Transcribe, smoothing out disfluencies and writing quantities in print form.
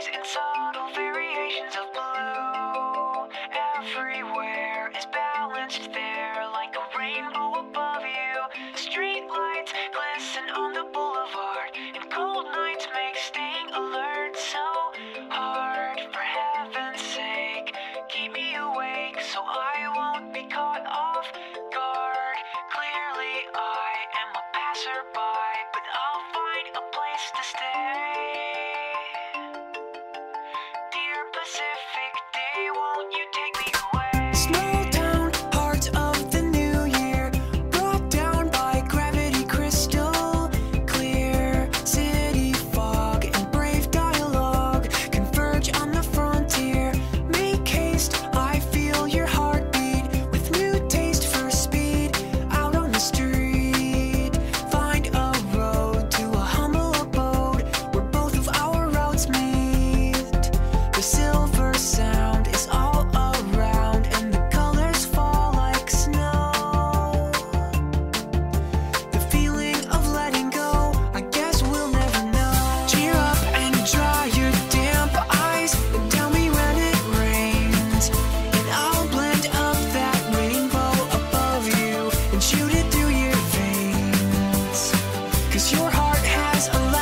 skies in subtle variations of blue. Everywhere is balanced there like a rainbow above you. Street lights glisten on the boulevard, and cold nights make staying alert so hard. For heaven's sake, keep me awake so I won't be caught off guard. Clearly I am a passerby, but I'll find a place to stay. Dear Pacific Day, won't you take me away? Small town, heart of the new year, brought down by gravity crystal clear. City fog and brave dialogue converge on the frontier. Make haste, I feel your heartbeat with new taste for speed. Out on the street, find a road to a humble abode where both of our roads meet. The silver sound is all around and the colors fall like snow. The feeling of letting go, I guess we'll never know. Cheer up and dry your damp eyes and tell me when it rains, and I'll blend up that rainbow above you and shoot it through your veins. 'Cause your heart has a